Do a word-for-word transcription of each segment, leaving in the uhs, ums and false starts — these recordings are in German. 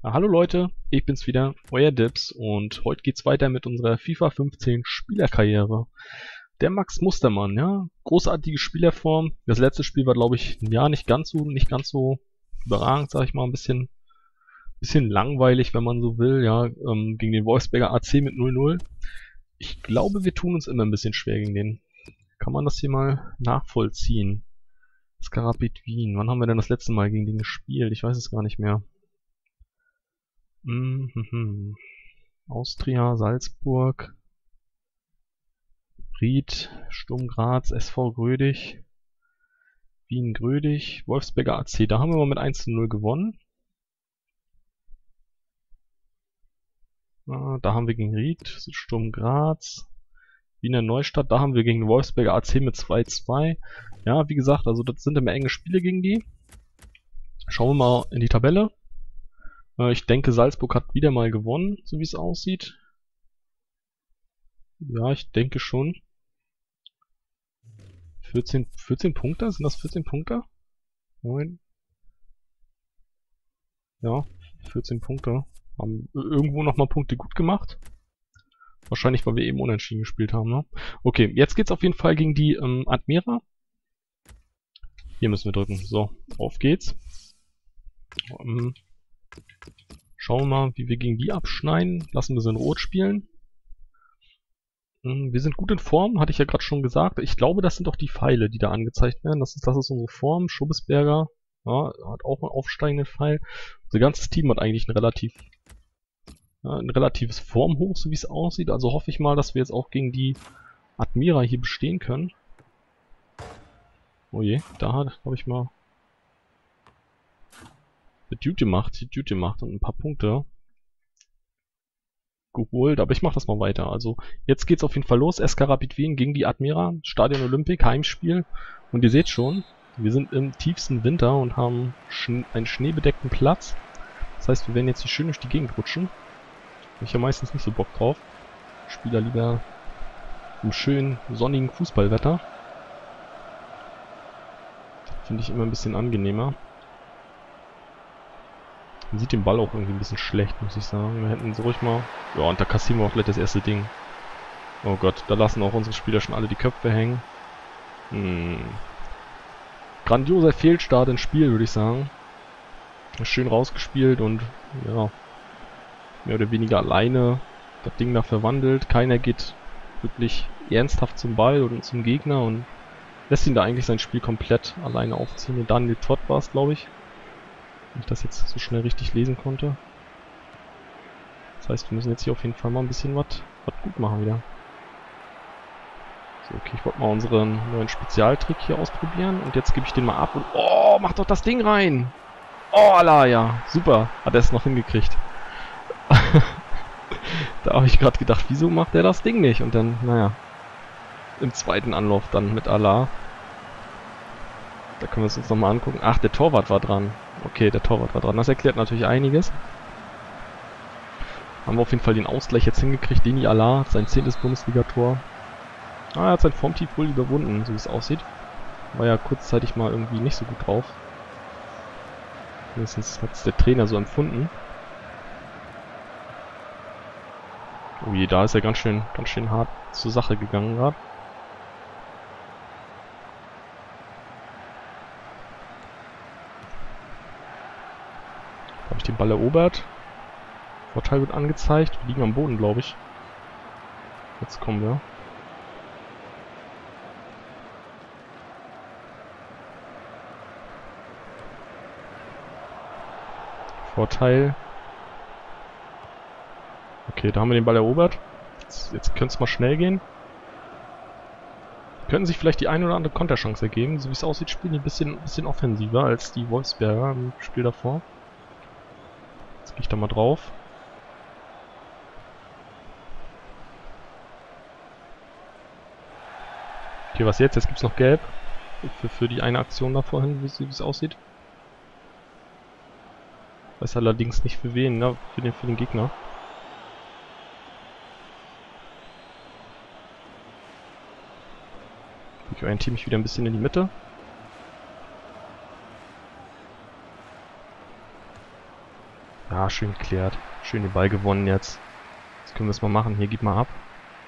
Ah, hallo Leute, ich bin's wieder, euer Dips, und heute geht's weiter mit unserer FIFA fünfzehn Spielerkarriere. Der Max Mustermann, ja, großartige Spielerform. Das letzte Spiel war, glaube ich, ja nicht ganz so, nicht ganz so überragend, sag ich mal, ein bisschen, bisschen langweilig, wenn man so will, ja, ähm, gegen den Wolfsberger A C mit null null. Ich glaube, wir tun uns immer ein bisschen schwer gegen den. Kann man das hier mal nachvollziehen? Skarabit Wien, wann haben wir denn das letzte Mal gegen den gespielt? Ich weiß es gar nicht mehr. Mhm. Austria, Salzburg, Ried, Sturm Graz, S V Grödig, Wien Grödig, Wolfsberger A C. Da haben wir mal mit eins zu null gewonnen. Ah, da haben wir gegen Ried, Sturm Graz, Wiener Neustadt. Da haben wir gegen Wolfsberger A C mit zwei zu zwei. Ja, wie gesagt, also das sind immer enge Spiele gegen die. Schauen wir mal in die Tabelle. Ich denke, Salzburg hat wieder mal gewonnen, so wie es aussieht. Ja, ich denke schon. vierzehn, vierzehn Punkte? Sind das vierzehn Punkte? Nein. Ja, vierzehn Punkte. Haben irgendwo nochmal Punkte gut gemacht. Wahrscheinlich, weil wir eben unentschieden gespielt haben, ne? Okay, jetzt geht's auf jeden Fall gegen die ähm, Admira. Hier müssen wir drücken. So, auf geht's. Ähm, schauen wir mal, wie wir gegen die abschneiden. Lassen wir sie in Rot spielen. Wir sind gut in Form, hatte ich ja gerade schon gesagt. Ich glaube, das sind auch die Pfeile, die da angezeigt werden. Das ist, das ist unsere Form. Schubbesberger, ja, hat auch einen aufsteigenden Pfeil. Unser ganzes Team hat eigentlich ein relativ, ja, ein relatives Formhoch, so wie es aussieht. Also hoffe ich mal, dass wir jetzt auch gegen die Admira hier bestehen können. Oh je, da habe ich mal mit Duty gemacht, Duty gemacht und ein paar Punkte geholt, aber ich mache das mal weiter. Also jetzt geht's auf jeden Fall los. S K Rapid Wien gegen die Admira, Stadion Olympic, Heimspiel. Und ihr seht schon, wir sind im tiefsten Winter und haben schn einen schneebedeckten Platz. Das heißt, wir werden jetzt hier schön durch die Gegend rutschen. Ich habe meistens nicht so Bock drauf. Spieler lieber im schönen sonnigen Fußballwetter. Das finde ich immer ein bisschen angenehmer. Man sieht den Ball auch irgendwie ein bisschen schlecht, muss ich sagen. Wir hätten so ruhig mal... Ja, und da kassieren wir auch gleich das erste Ding. Oh Gott, da lassen auch unsere Spieler schon alle die Köpfe hängen. Hm. Grandioser Fehlstart ins Spiel, würde ich sagen. Schön rausgespielt und, ja, mehr oder weniger alleine das Ding da verwandelt. Keiner geht wirklich ernsthaft zum Ball oder zum Gegner und lässt ihn da eigentlich sein Spiel komplett alleine aufziehen. Und Daniel Todd war es, glaube ich. Wenn ich das jetzt so schnell richtig lesen konnte. Das heißt, wir müssen jetzt hier auf jeden Fall mal ein bisschen was gut machen wieder. So, okay, ich wollte mal unseren neuen Spezialtrick hier ausprobieren. Und jetzt gebe ich den mal ab und... Oh, mach doch das Ding rein! Oh, Allah, ja. Super. Hat er es noch hingekriegt. Da habe ich gerade gedacht, wieso macht er das Ding nicht? Und dann, naja, im zweiten Anlauf dann mit Allah. Da können wir es uns nochmal angucken. Ach, der Torwart war dran. Okay, der Torwart war dran. Das erklärt natürlich einiges. Haben wir auf jeden Fall den Ausgleich jetzt hingekriegt. Deni Allah, sein zehntes Bundesligator. Ah, er hat sein Formtief wohl überwunden, so wie es aussieht. War ja kurzzeitig mal irgendwie nicht so gut drauf. Mindestens hat es der Trainer so empfunden. Oh je, da ist er ganz schön, ganz schön hart zur Sache gegangen gerade. Habe ich den Ball erobert. Vorteil wird angezeigt. Wir liegen am Boden, glaube ich. Jetzt kommen wir. Vorteil. Okay, da haben wir den Ball erobert. Jetzt, jetzt könnte es mal schnell gehen. Könnten sich vielleicht die eine oder andere Konterchance ergeben. So wie es aussieht, spielen die ein bisschen, bisschen offensiver als die Wolfsberger im Spiel davor. Jetzt gehe ich da mal drauf. Okay, was jetzt? Jetzt gibt es noch Gelb. Für, für die eine Aktion da vorhin, wie es aussieht. Weiß allerdings nicht für wen, ne? Für den, für den Gegner. Ich orientiere mich wieder ein bisschen in die Mitte. Ja, schön geklärt. Schön den Ball gewonnen jetzt. Jetzt können wir es mal machen. Hier, gib mal ab.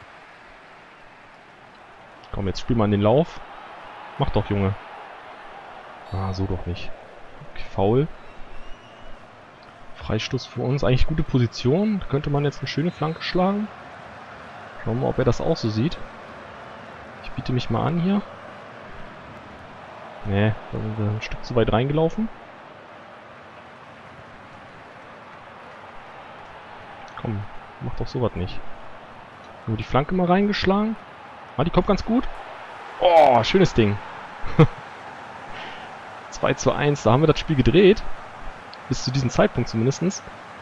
Komm, jetzt spiel mal in den Lauf. Mach doch, Junge. Ah, so doch nicht. Okay, Foul. Freistoß für uns. Eigentlich gute Position. Da könnte man jetzt eine schöne Flanke schlagen. Schauen wir mal, ob er das auch so sieht. Ich biete mich mal an hier. Nee, da sind wir ein Stück zu weit reingelaufen. Komm, mach doch sowas nicht. Nur die Flanke mal reingeschlagen. Ah, die kommt ganz gut. Oh, schönes Ding. zwei zu eins, da haben wir das Spiel gedreht. Bis zu diesem Zeitpunkt zumindest.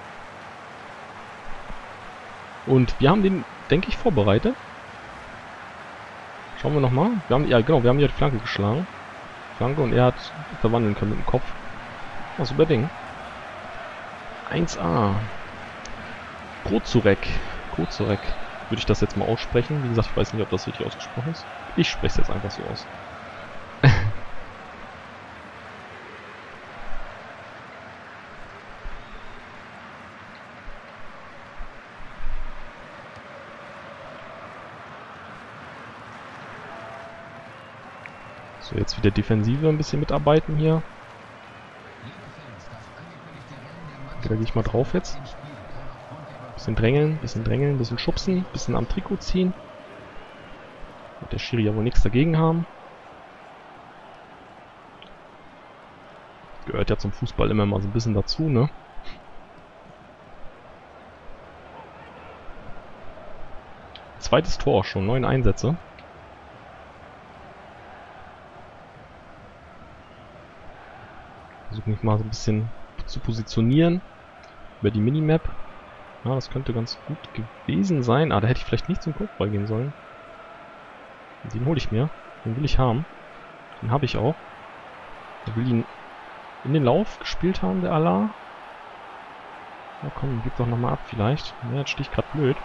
Und wir haben den, denke ich, vorbereitet. Schauen wir nochmal. Wir haben, ja genau, wir haben ja die Flanke geschlagen. Flanke und er hat verwandeln können mit dem Kopf. Oh, super Ding. eins a. Kozurek. Kozurek. Würde ich das jetzt mal aussprechen. Wie gesagt, ich weiß nicht, ob das richtig ausgesprochen ist. Ich spreche es jetzt einfach so aus. So, jetzt wieder Defensive ein bisschen mitarbeiten hier. Okay, da gehe ich mal drauf jetzt. Bisschen drängeln, bisschen drängeln, bisschen schubsen, bisschen am Trikot ziehen. Wird der Schiri ja wohl nichts dagegen haben. Gehört ja zum Fußball immer mal so ein bisschen dazu, ne? Zweites Tor schon, neun Einsätze. Versuche mich mal so ein bisschen zu positionieren über die Minimap. Ja, das könnte ganz gut gewesen sein. Ah, da hätte ich vielleicht nicht zum Kopfball gehen sollen. Den hole ich mir. Den will ich haben. Den habe ich auch. Ich will ihn in den Lauf gespielt haben, der Allah. Ja komm, gib doch nochmal ab vielleicht. Ja, jetzt stehe ich gerade blöd.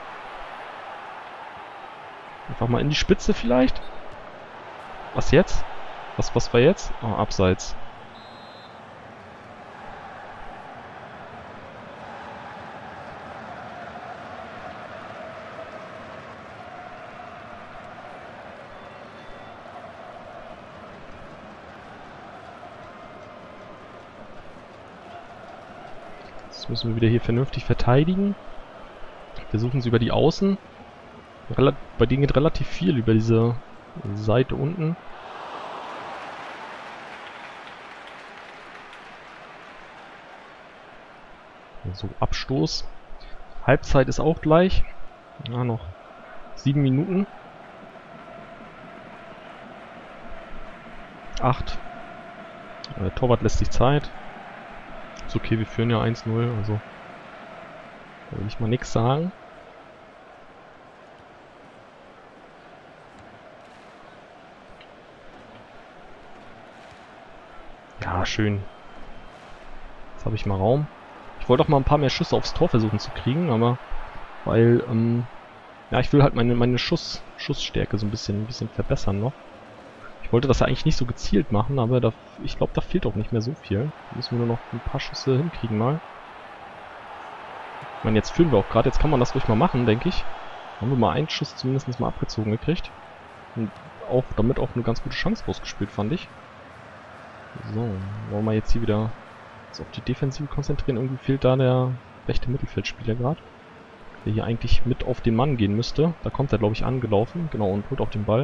Einfach mal in die Spitze vielleicht. Was jetzt? Was, was war jetzt? Oh, abseits. Jetzt müssen wir wieder hier vernünftig verteidigen. Versuchen sie über die Außen. Rel bei denen geht relativ viel über diese Seite unten. So, Abstoß. Halbzeit ist auch gleich. Ja, noch sieben Minuten. Acht. Der Torwart lässt sich Zeit. Ist okay, wir führen ja eins null, also da will ich mal nichts sagen. Ja, schön. Jetzt habe ich mal Raum. Ich wollte auch mal ein paar mehr Schüsse aufs Tor versuchen zu kriegen, aber weil, ähm, ja, ich will halt meine, meine Schuss, Schussstärke so ein bisschen, ein bisschen verbessern noch. Ich wollte das ja eigentlich nicht so gezielt machen, aber da, ich glaube, da fehlt auch nicht mehr so viel. Da müssen wir nur noch ein paar Schüsse hinkriegen mal. Ich meine, jetzt führen wir auch gerade. Jetzt kann man das ruhig mal machen, denke ich. Haben wir mal einen Schuss zumindest mal abgezogen gekriegt. Und auch damit auch eine ganz gute Chance rausgespielt, fand ich. So, wollen wir jetzt hier wieder uns auf die Defensive konzentrieren. Irgendwie fehlt da der rechte Mittelfeldspieler gerade, der hier eigentlich mit auf den Mann gehen müsste. Da kommt er, glaube ich, angelaufen. Genau, und holt auch den Ball.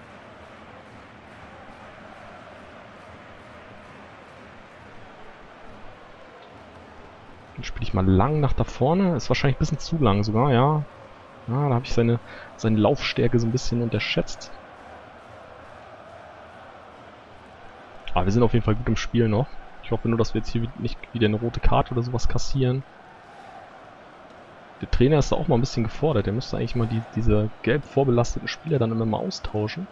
Dann spiele ich mal lang nach da vorne. Ist wahrscheinlich ein bisschen zu lang sogar, ja. Ja, da habe ich seine, seine Laufstärke so ein bisschen unterschätzt. Aber wir sind auf jeden Fall gut im Spiel noch. Ich hoffe nur, dass wir jetzt hier nicht wieder eine rote Karte oder sowas kassieren. Der Trainer ist da auch mal ein bisschen gefordert. Der müsste eigentlich mal die, diese gelb vorbelasteten Spieler dann immer mal austauschen.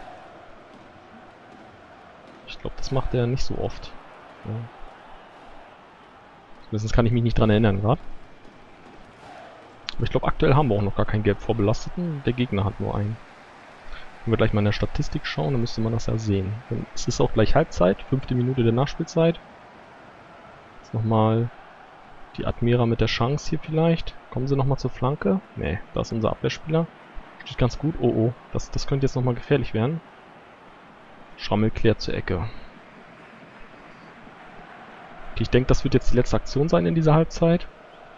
Ich glaube, das macht er nicht so oft. Ja. Zumindest kann ich mich nicht dran erinnern gerade. Aber ich glaube, aktuell haben wir auch noch gar keinen gelb vorbelasteten. Der Gegner hat nur einen. Wenn wir gleich mal in der Statistik schauen, dann müsste man das ja sehen. Es ist auch gleich Halbzeit, fünfte Minute der Nachspielzeit. Jetzt nochmal Die Admira mit der Chance hier vielleicht. Kommen sie nochmal zur Flanke? Nee, da ist unser Abwehrspieler. Steht ganz gut. Oh, oh. Das, das könnte jetzt nochmal gefährlich werden. Schrammel klärt zur Ecke. Okay, ich denke, das wird jetzt die letzte Aktion sein in dieser Halbzeit.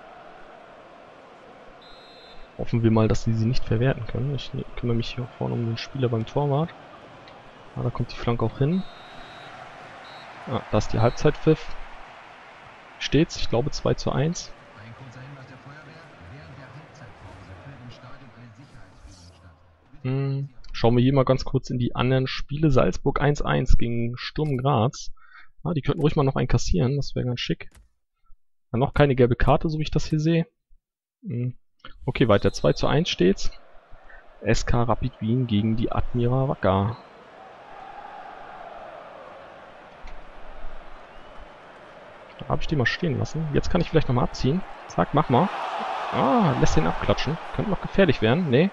Hoffen wir mal, dass sie sie nicht verwerten können. Ich kümmere mich hier vorne um den Spieler beim Torwart. Ah, da kommt die Flanke auch hin. Ah, da ist die Halbzeitpfiff. Steht's, ich glaube zwei zu eins. Ein kurzer Hinweis der Feuerwehr. Während der Halbzeitpause findet im Stadion eine Sicherheitsübung statt. Hm, schauen wir hier mal ganz kurz in die anderen Spiele. Salzburg eins eins gegen Sturm Graz. Ah, die könnten ruhig mal noch einen kassieren, das wäre ganz schick. Ja, noch keine gelbe Karte, so wie ich das hier sehe. Hm. Okay, weiter. zwei zu eins steht's. S K Rapid Wien gegen die Admira Wacker. Da habe ich die mal stehen lassen. Jetzt kann ich vielleicht nochmal abziehen. Zack, mach mal. Ah, lässt den abklatschen. Könnte noch gefährlich werden. Nee.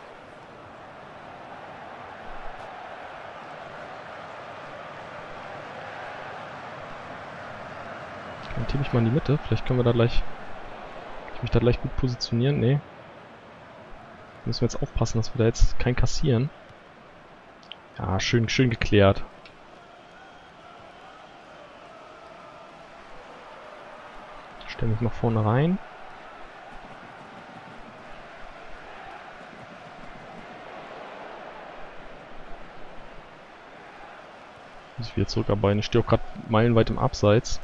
Dann tippe ich mal in die Mitte. Vielleicht können wir da gleich... Kann ich mich da gleich gut positionieren. Nee. Müssen wir jetzt aufpassen, dass wir da jetzt kein kassieren. Ja, schön, schön geklärt. Stell mich mal vorne rein. Muss ich wieder zurückarbeiten. Ich stehe auch gerade meilenweit im Abseits.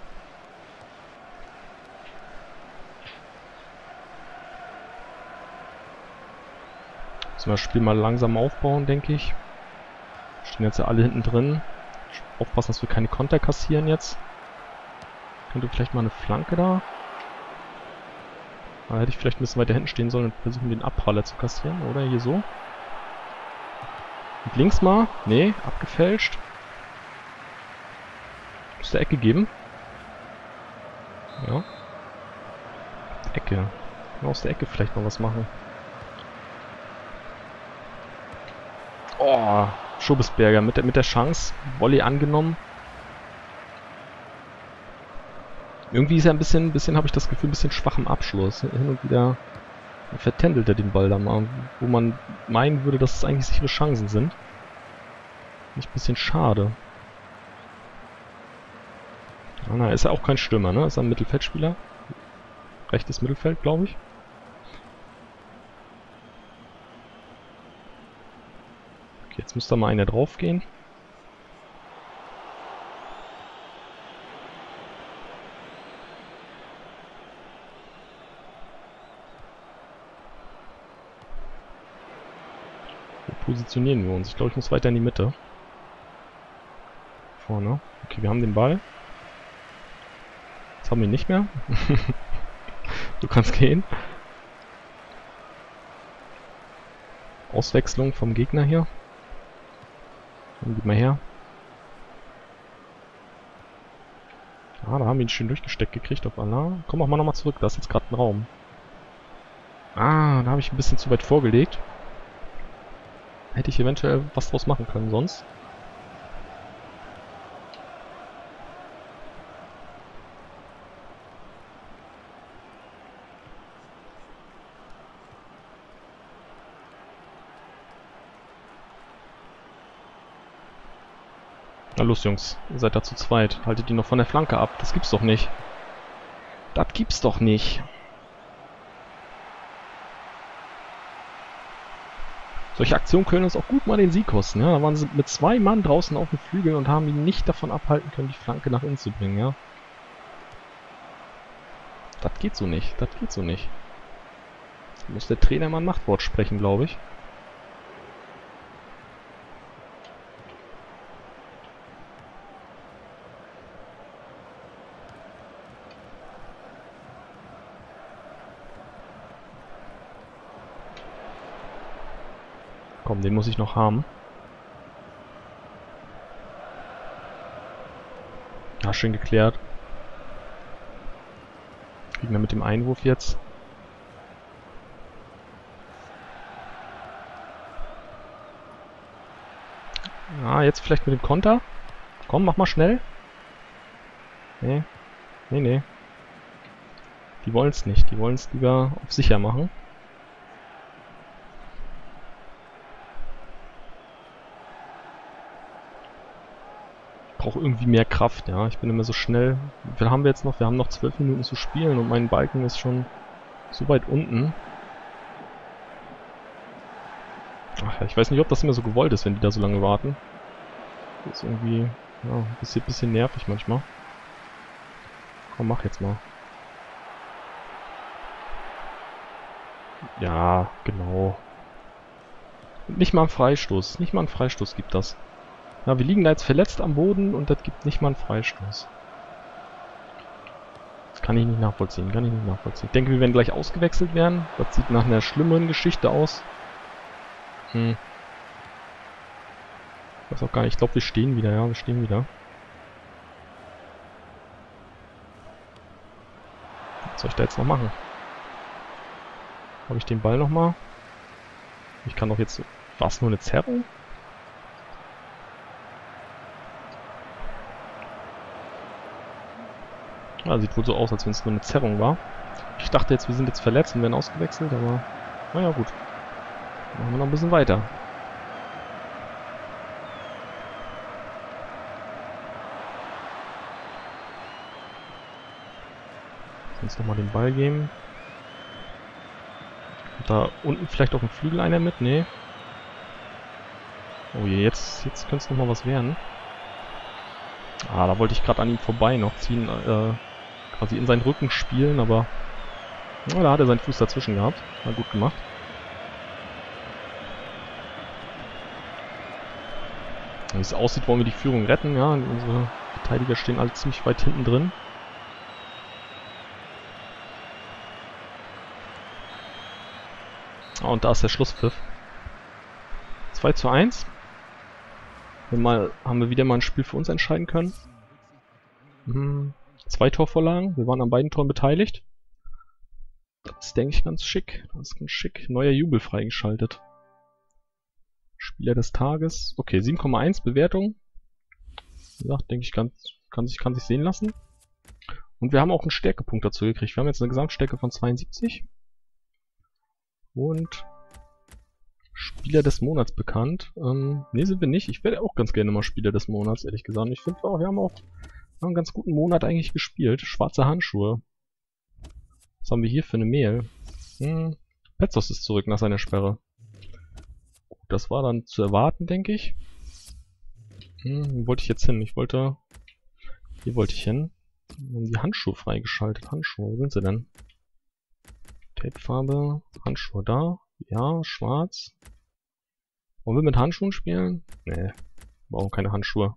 Müssen wir das Spiel mal langsam aufbauen, denke ich. Stehen jetzt ja alle hinten drin. Aufpassen, dass wir keine Konter kassieren jetzt. Könnte vielleicht mal eine Flanke da. Da hätte ich vielleicht ein bisschen weiter hinten stehen sollen und versuchen, den Abpraller zu kassieren. Oder hier so. Und links mal. Nee, abgefälscht. Muss der Ecke geben. Ja. Ecke. Aus der Ecke vielleicht mal was machen. Oh, Schobesberger mit der, mit der Chance. Volley angenommen. Irgendwie ist er ein bisschen, ein bisschen habe ich das Gefühl, ein bisschen schwach im Abschluss. Hin und wieder vertändelt er den Ball da mal, wo man meinen würde, dass es eigentlich sichere Chancen sind. Nicht ein bisschen schade. Ah, na, ist er auch kein Stürmer, ne? Ist er ein Mittelfeldspieler. Rechtes Mittelfeld, glaube ich. Okay, jetzt müsste mal einer drauf gehen. Wo positionieren wir uns? Ich glaube, ich muss weiter in die Mitte. Vorne. Okay, wir haben den Ball. Jetzt haben wir ihn nicht mehr. Du kannst gehen. Auswechslung vom Gegner hier. Dann gib mal her. Ah, da haben wir ihn schön durchgesteckt gekriegt auf Allah. Komm, mach mal nochmal zurück, da ist jetzt gerade ein Raum. Ah, da habe ich ein bisschen zu weit vorgelegt. Hätte ich eventuell was draus machen können sonst. Na los, Jungs. Ihr seid da zu zweit. Haltet die noch von der Flanke ab. Das gibt's doch nicht. Das gibt's doch nicht. Solche Aktionen können uns auch gut mal den Sieg kosten. Ja? Da waren sie mit zwei Mann draußen auf den Flügeln und haben ihn nicht davon abhalten können, die Flanke nach innen zu bringen. Ja? Das geht so nicht. Das geht so nicht. Da muss der Trainer mal ein Machtwort sprechen, glaube ich. Komm, den muss ich noch haben. Ja, schön geklärt. Kriegen wir mit dem Einwurf jetzt. Ah, jetzt vielleicht mit dem Konter. Komm, mach mal schnell. Nee. Nee, nee. Die wollen es nicht. Die wollen es lieber auf sicher machen. Ich brauche irgendwie mehr Kraft, ja. Ich bin immer so schnell. Wie viel haben wir jetzt noch? Wir haben noch zwölf Minuten zu spielen und mein Balken ist schon so weit unten. Ach, ich weiß nicht, ob das immer so gewollt ist, wenn die da so lange warten. Das ist irgendwie, ja, ein bisschen, bisschen nervig manchmal. Komm, mach jetzt mal. Ja, genau. Nicht mal einen Freistoß. Nicht mal einen Freistoß gibt das. Ja, wir liegen da jetzt verletzt am Boden und das gibt nicht mal einen Freistoß. Das kann ich nicht nachvollziehen. Kann ich nicht nachvollziehen. Ich denke, wir werden gleich ausgewechselt werden. Das sieht nach einer schlimmeren Geschichte aus. Hm. Ich weiß auch gar nicht. Ich glaube, wir stehen wieder. Ja, wir stehen wieder. Was soll ich da jetzt noch machen? Habe ich den Ball nochmal? Ich kann doch jetzt... War es nur eine Zerrung? Ja, sieht wohl so aus, als wenn es nur eine Zerrung war. Ich dachte jetzt, wir sind jetzt verletzt und werden ausgewechselt, aber... Naja, gut. Machen wir noch ein bisschen weiter. Jetzt nochmal den Ball geben. Und da unten vielleicht auf dem Flügel einer mit? Nee. Oh je, jetzt, jetzt könnte es nochmal was werden. Ah, da wollte ich gerade an ihm vorbei noch ziehen, äh, quasi in seinen Rücken spielen, aber ja, da hat er seinen Fuß dazwischen gehabt. War gut gemacht. Wie es aussieht, wollen wir die Führung retten, ja. Unsere Verteidiger stehen alle ziemlich weit hinten drin. Ah, und da ist der Schlusspfiff. zwei zu eins. Mal, haben wir wieder mal ein Spiel für uns entscheiden können. Hm, zwei Torvorlagen. Wir waren an beiden Toren beteiligt. Das ist, denke ich, ganz schick. Das ist ganz schick. Neuer Jubel freigeschaltet. Spieler des Tages. Okay, sieben Komma eins Bewertung. Wie gesagt, denke ich, ganz, kann, sich, kann sich sehen lassen. Und wir haben auch einen Stärkepunkt dazu gekriegt. Wir haben jetzt eine Gesamtstärke von zweiundsiebzig. Und Spieler des Monats bekannt. Ähm, ne, sind wir nicht. Ich werde auch ganz gerne mal Spieler des Monats, ehrlich gesagt. Ich finde, oh, wir haben auch einen ganz guten Monat eigentlich gespielt. Schwarze Handschuhe. Was haben wir hier für eine Mail? Hm, Petzos ist zurück nach seiner Sperre. Das war dann zu erwarten, denke ich. Hm, wo wollte ich jetzt hin? Ich wollte... Hier wollte ich hin. Wir haben die Handschuhe freigeschaltet. Handschuhe, wo sind sie denn? Tapefarbe, Handschuhe da. Ja, schwarz. Wollen wir mit Handschuhen spielen? Nee, wir brauchen keine Handschuhe.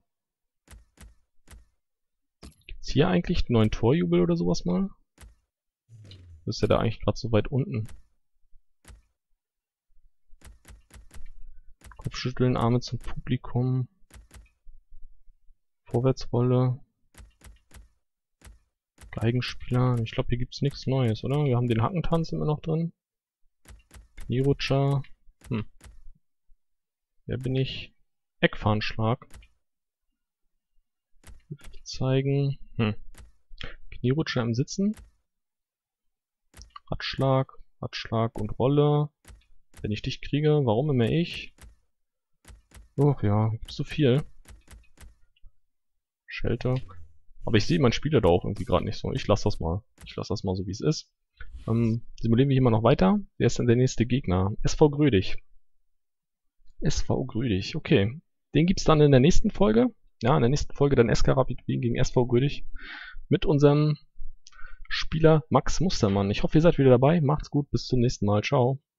Gibt's hier eigentlich einen neuen Torjubel oder sowas mal? Ist ja da eigentlich gerade so weit unten. Kopfschütteln, Arme zum Publikum. Vorwärtsrolle. Geigenspieler. Ich glaube, hier gibt's nichts Neues, oder? Wir haben den Hackentanz immer noch drin. Knierutscher. Hm. Wer bin ich? Eckfahnenschlag. Zeigen. Hm. Knierutscher im Sitzen. Radschlag. Radschlag und Rolle. Wenn ich dich kriege, warum immer ich? Och ja, gibt's so viel. Shelter. Aber ich sehe meinen Spieler da auch irgendwie gerade nicht so. Ich lasse das mal. Ich lasse das mal so, wie es ist. Ähm, simulieren wir hier mal noch weiter. Wer ist denn der nächste Gegner? S V Grödig. S V Grödig, okay. Den gibt's dann in der nächsten Folge. Ja, in der nächsten Folge dann S K Rapid Wien gegen S V Grödig. Mit unserem Spieler Max Mustermann. Ich hoffe, ihr seid wieder dabei. Macht's gut, bis zum nächsten Mal. Ciao.